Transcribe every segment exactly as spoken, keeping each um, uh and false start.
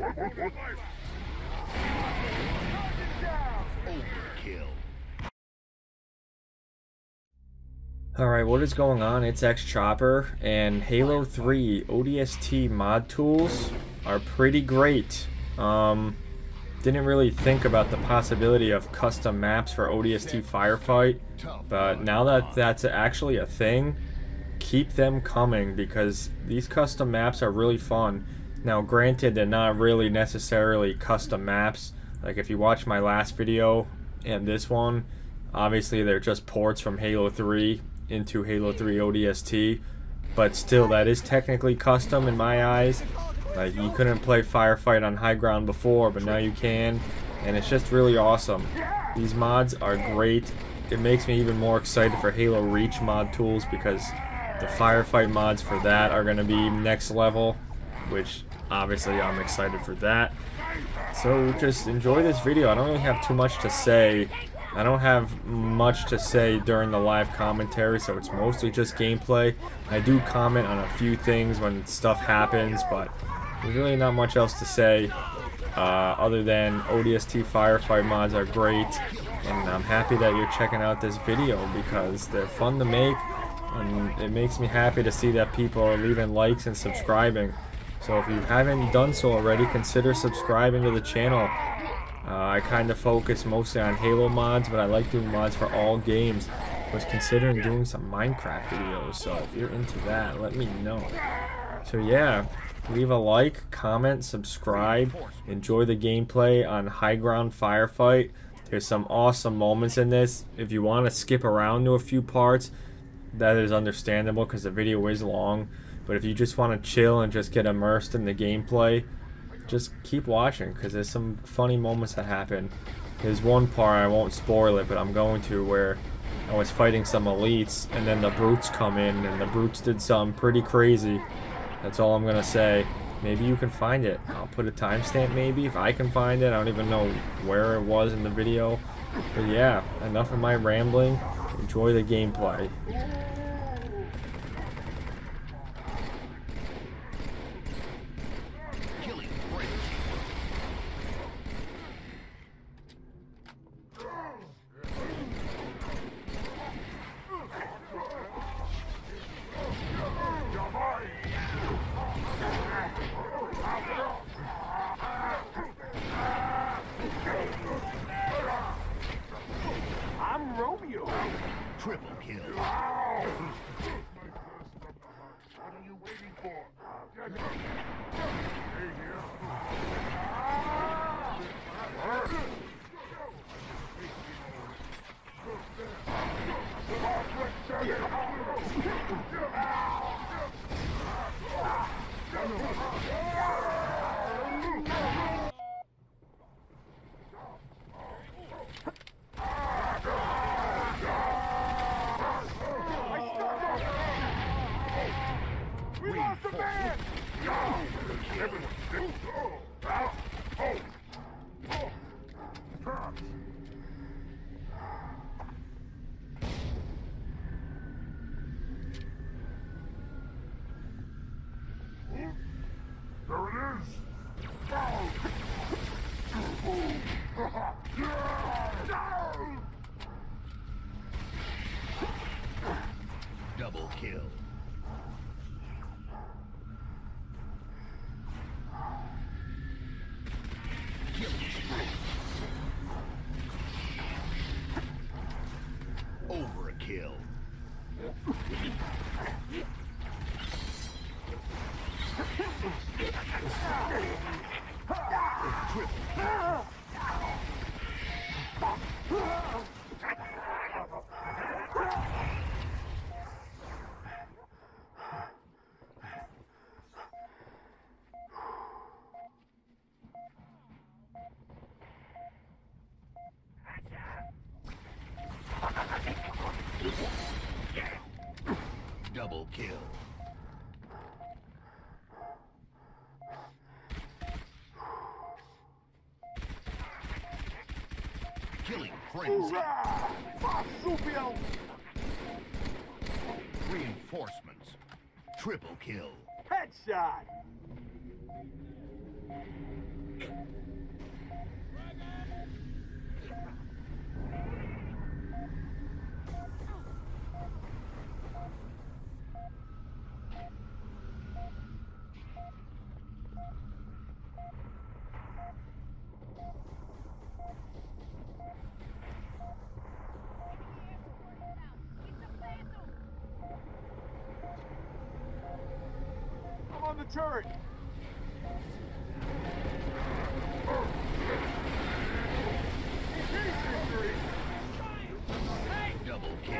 Overkill. Alright, what is going on? It's X Chopper, and Halo three O D S T mod tools are pretty great. Um, didn't really think about the possibility of custom maps for O D S T Firefight, but now that that's actually a thing, keep them coming because these custom maps are really fun. Now granted, they're not really necessarily custom maps. Like if you watch my last video and this one, obviously they're just ports from Halo three into Halo three O D S T, but still that is technically custom in my eyes. Like you couldn't play Firefight on High Ground before, but now you can, and it's just really awesome. These mods are great. It makes me even more excited for Halo Reach mod tools because the Firefight mods for that are going to be next level, which obviously I'm excited for that. So just enjoy this video. I don't really have too much to say. I don't have much to say during the live commentary, so it's mostly just gameplay. I do comment on a few things when stuff happens, but there's really not much else to say uh, other than O D S T Firefight mods are great, and I'm happy that you're checking out this video because they're fun to make, and it makes me happy to see that people are leaving likes and subscribing. So if you haven't done so already, consider subscribing to the channel. Uh, I kind of focus mostly on Halo mods, but I like doing mods for all games. I was considering doing some Minecraft videos, so if you're into that, let me know. So yeah, leave a like, comment, subscribe, enjoy the gameplay on High Ground Firefight. There's some awesome moments in this. If you want to skip around to a few parts, that is understandable because the video is long. But if you just want to chill and just get immersed in the gameplay, just keep watching because there's some funny moments that happen. There's one part, I won't spoil it, but I'm going to, where I was fighting some elites and then the brutes come in and the brutes did something pretty crazy. That's all I'm gonna say. Maybe you can find it. I'll put a timestamp maybe if I can find it. I don't even know where it was in the video. But yeah, enough of my rambling. Enjoy the gameplay. Triple kill. What are you waiting for? There it is! Double kill. Overkill. Double kill. Killing frenzy. Reinforcements. Triple kill. Headshot! turret! Double kill.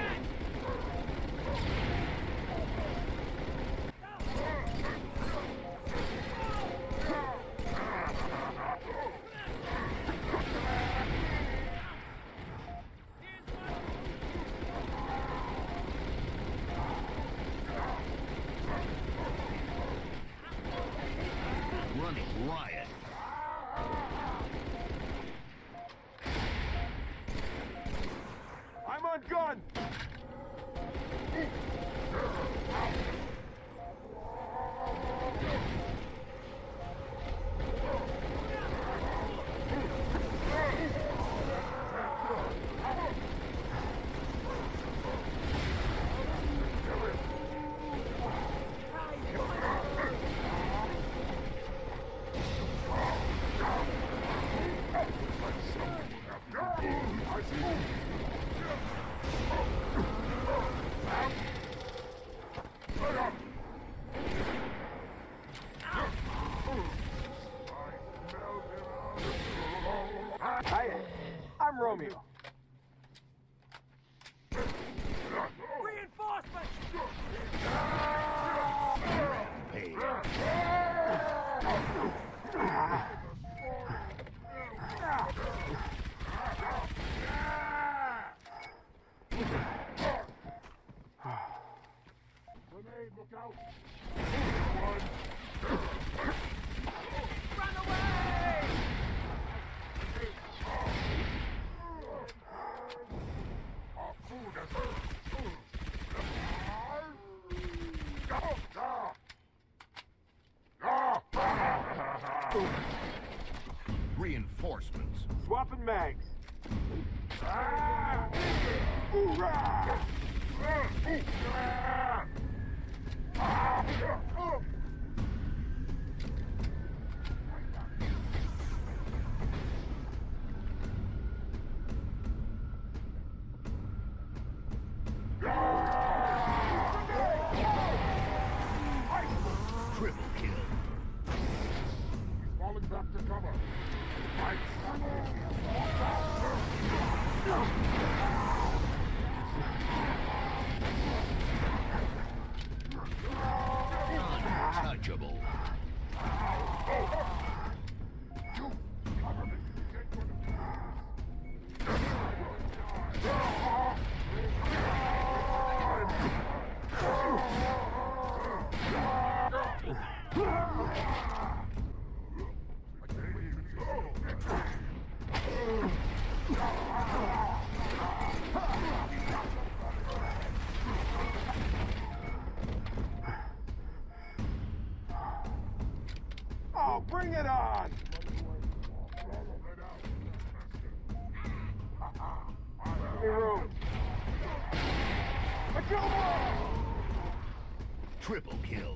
Running riot. I'm on gun! Hi, I'm Romeo. Reinforcements! Hey. Grenade, look out! Run away! Our food is... Reinforcements. Swapping mags. Ah! Hoorah! Ah! Ah! Triple kill. He's falling back to cover. Untouchable. Oh, bring it on! Give me room. A kill ball! Triple kill.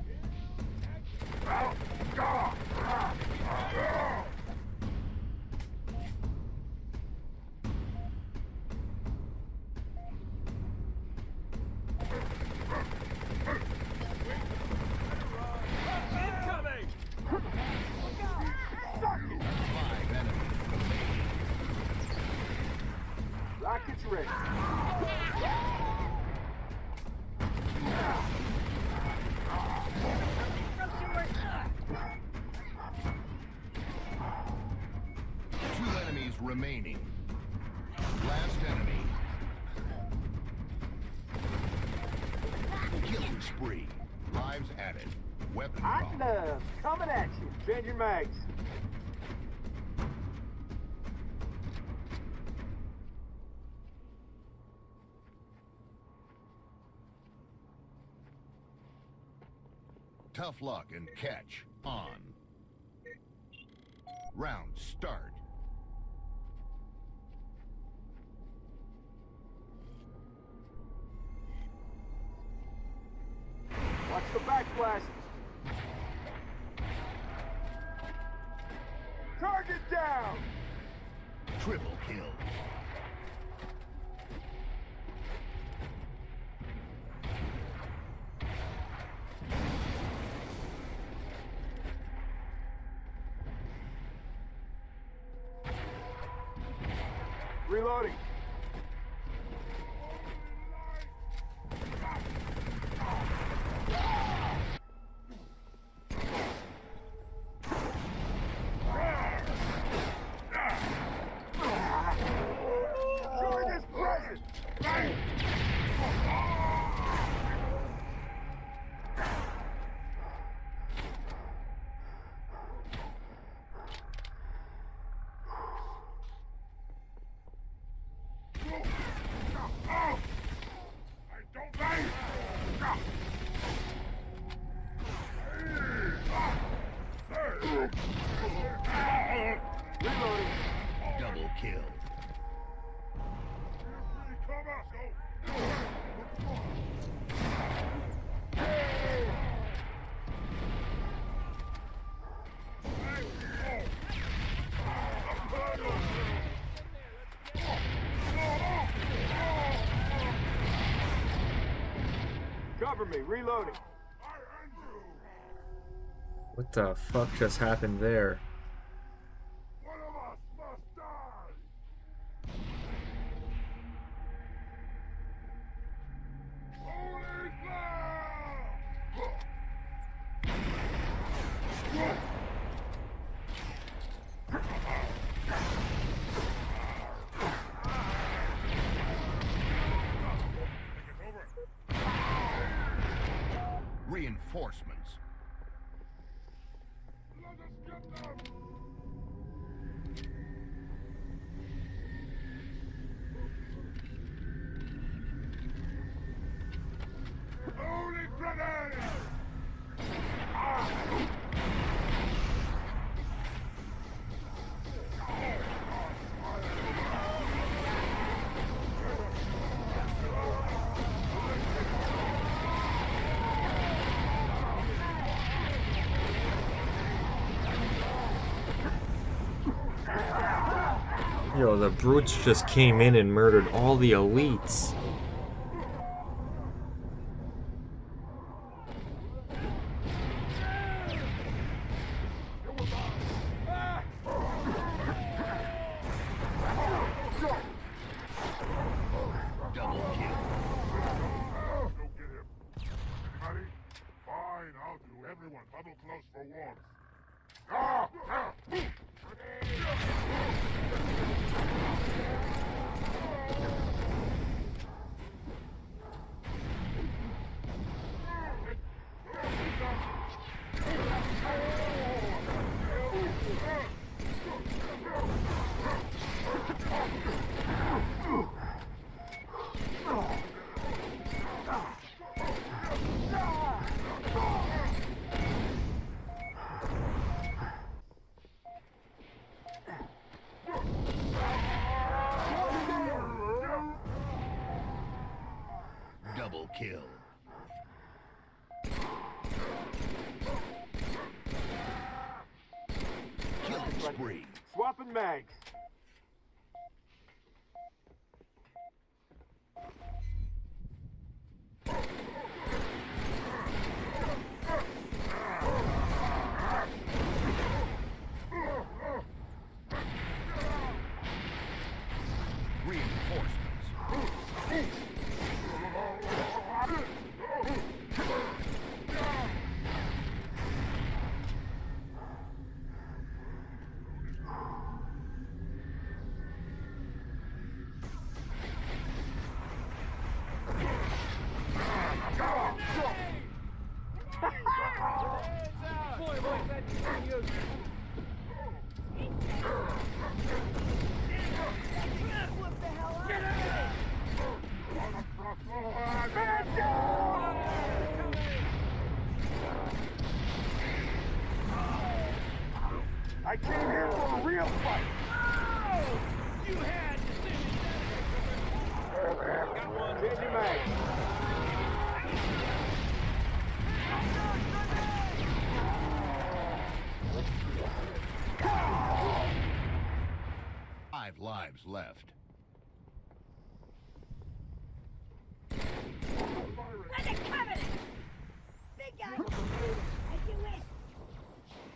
Incoming! Five enemies remaining. Rockets ready. Two enemies remaining. Last enemy. Killing spree. Lives added. Weapon Hot drop. love, coming at you. Changing mags. Tough luck and catch on. Round start. Watch the backblast. Target down! Triple kill. Reloading. Join this present. Reloading. Double kill. Cover me. Reloading. What the fuck just happened there? One of us must die! Holy fire! Reinforcements. Let us get them! Holy grenade! Yo, the brutes just came in and murdered all the elites. Double kill. Go get him. Anybody? Fine, I'll do. Everyone, huddle close for warmth. Ah! Ah! Double kill. Killing spree. Swapping mags. Reinforcements. I came here for a real fight. You had to see Changing mags. Five lives left. We're the Covenant! Big guy! As you wish!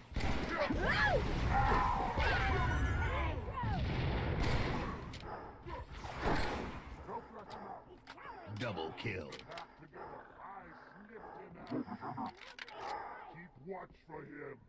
Woo! kill. I sniffed him out. Keep watch for him.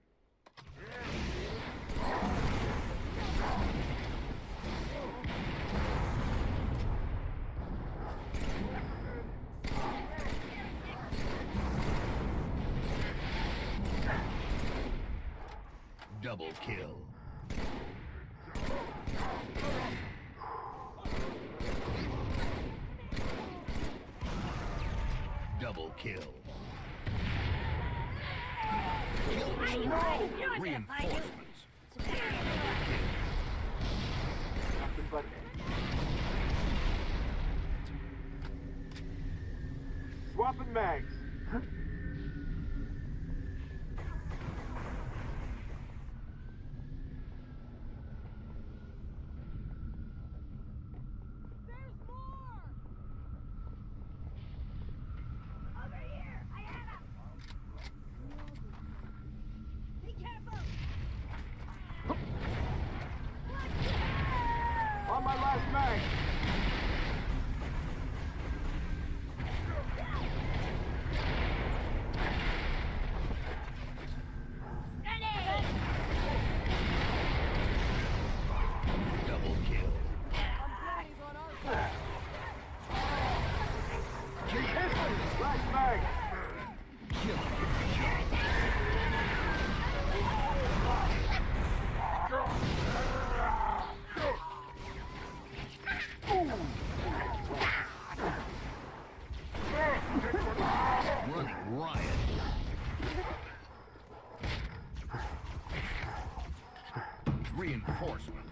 Double kill. Double kill. Killing spree. Reinforcements. Double kill. Nothing but swapping mags. There's more! Over here! I have him! Be careful! On my last mag. Grenade! Double kill. Last mag. Running riot. Reinforcements.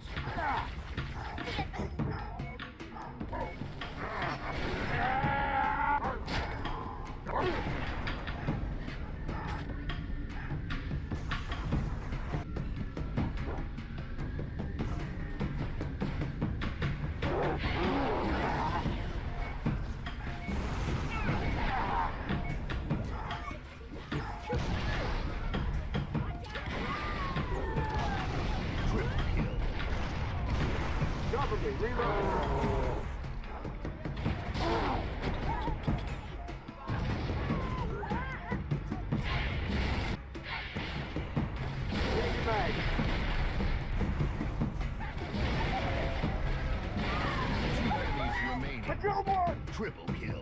Triple kill. Cover me. Reload. Changing mag. Two enemies remaining. Patrol board. Triple kill.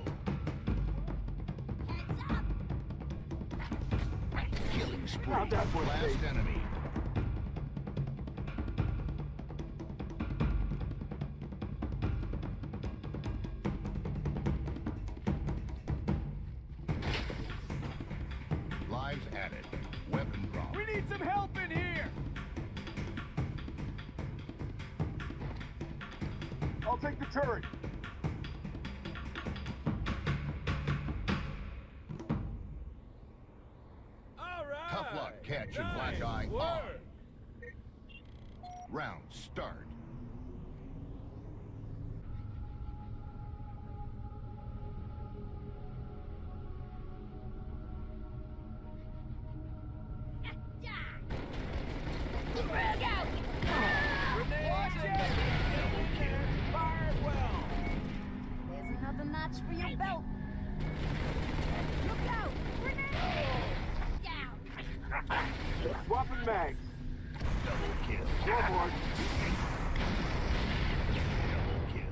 Killing spree. How'd that work, Last Dave? enemy. Lives added. Weapon drop. We need some help in here. I'll take the turret. All right. Tough luck, catch, and Nice black eye work. on. Round start. Frag out! Grenades in. Double kill. Fire well. There's another notch for your belt. Look out! Grenade! Down! Swapping mags. Double kill. Scoreboard. Double kill.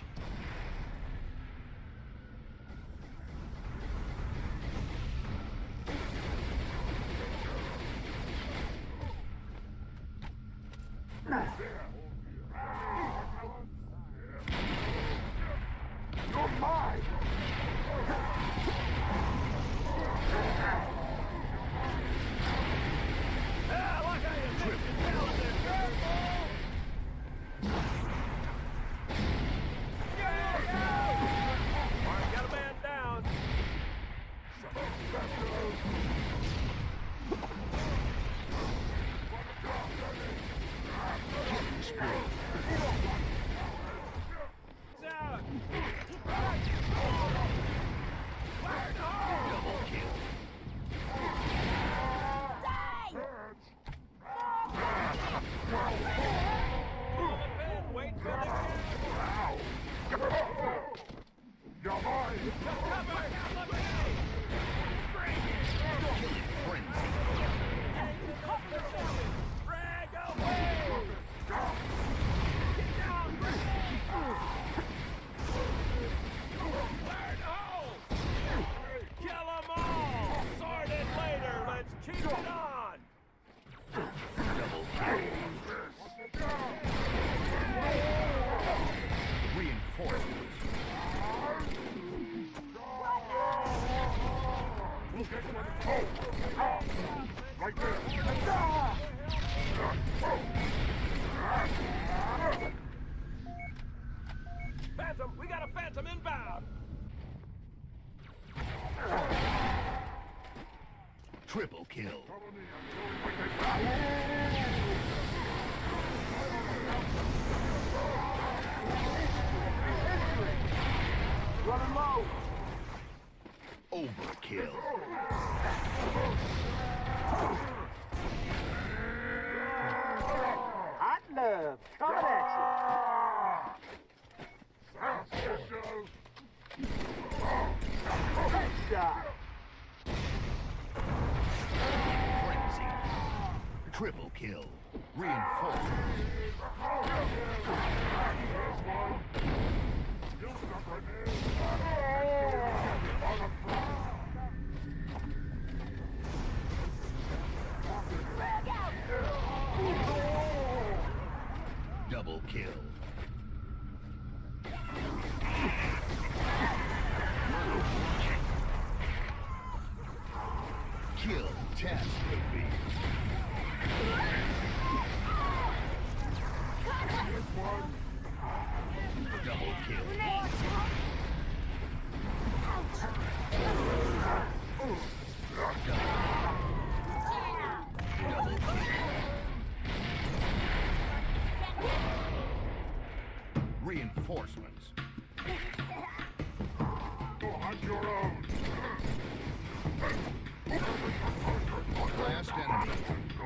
You're mine. Got a man down. Killing spree. Triple kill. Running low. Overkill. Hot love. Coming at you. Headshot. Frenzy. Triple kill. Reinforcements. Double kill. Kill catastrophe. Double kill. Double kill. Reinforcements. Go hunt your own. Last enemy.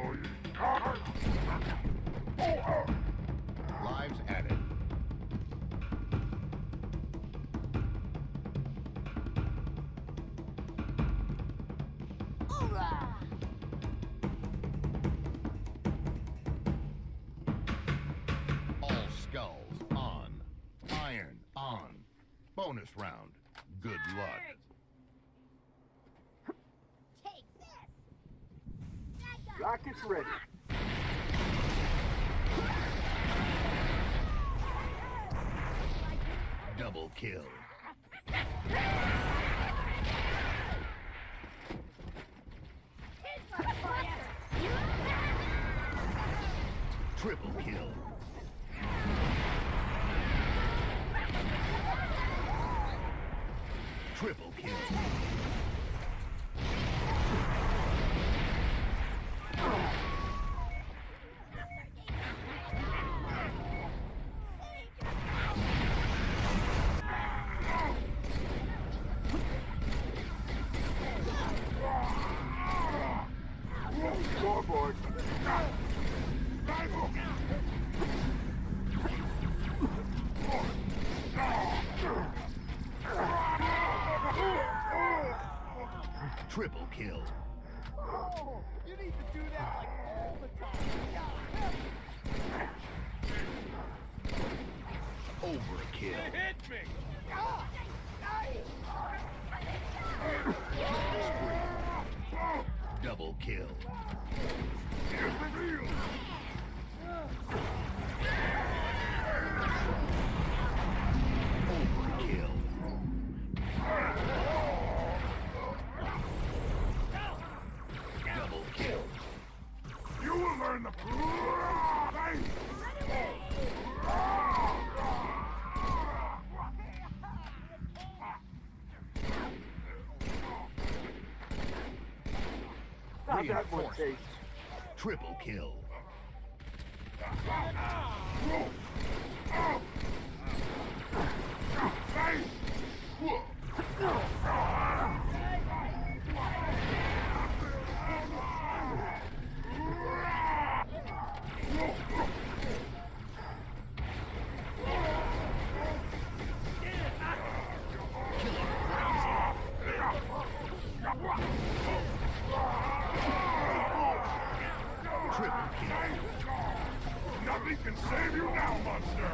Lives added. Hoorah! All skulls on. Iron on. Bonus round. Good luck. Take this! That guy- Rockets ready. Double kill. Here's my fire! Triple kill. Triple kill. Scoreboard. Triple kill. You need to do that like all the time. Overkill. Hit me! Double kill. Overkill. Double kill. You will learn the How'd that one taste? Reinforcements. Triple kill. Triple kill. Nothing can save you now, monster!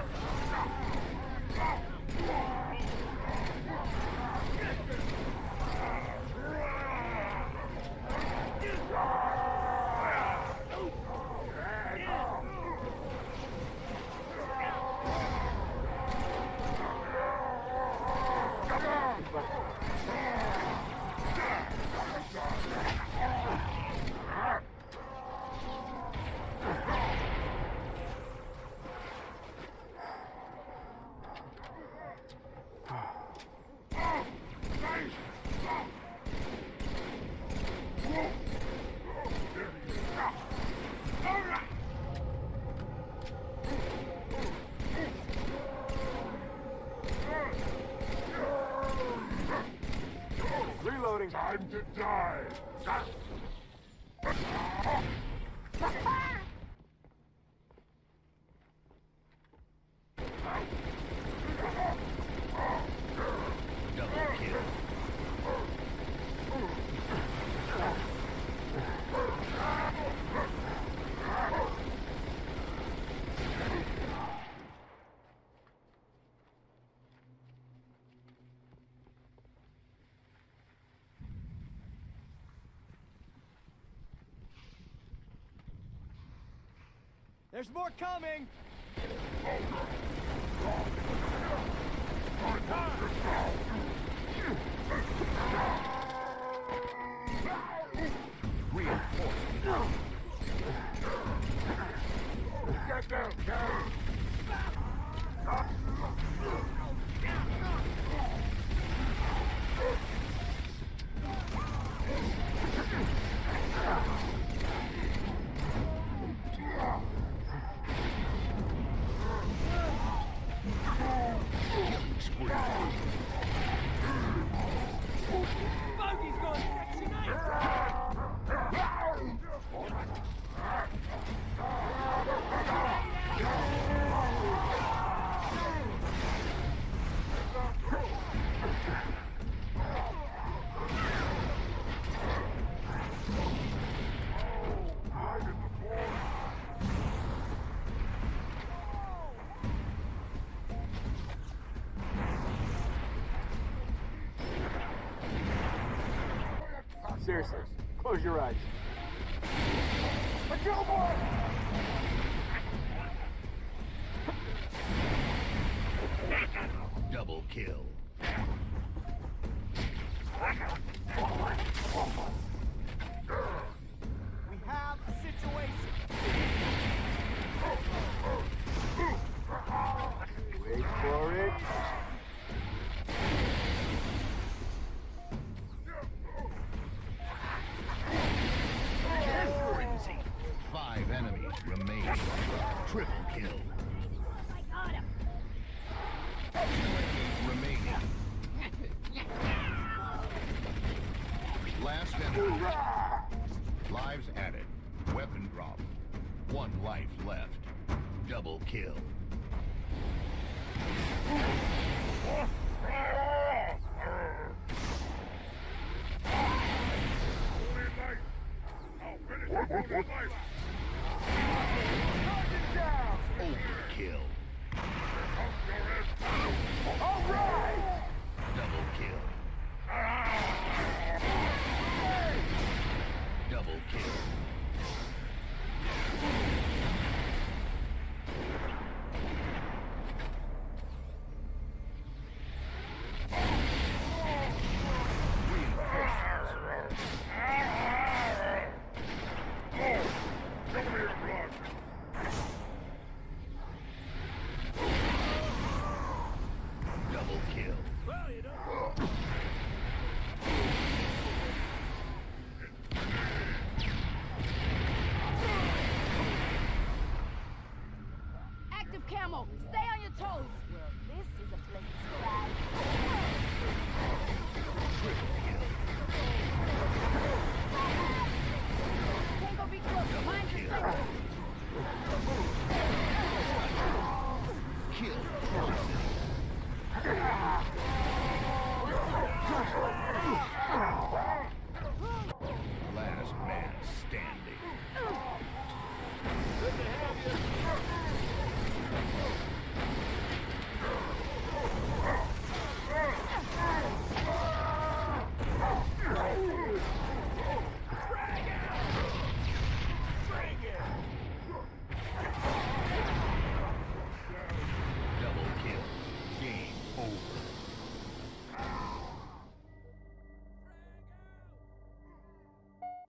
Time to die! Double kill. There's more coming! Get down, Karen! Bogey's going sexy nice. Seriously, close your eyes. Double kill. We have a situation. Wait for it. Frenzy. Five enemies remain. Triple kill. I got him. Remaining. Last enemy. Lives added. Weapon drop. One life left. Double kill. Overkill. Double kill. Double kill. Double kill. Well, you know. Active camo. Stay on your toes. Well, this is a place to ride. Triple kill. Tango, be close. Mind your signal.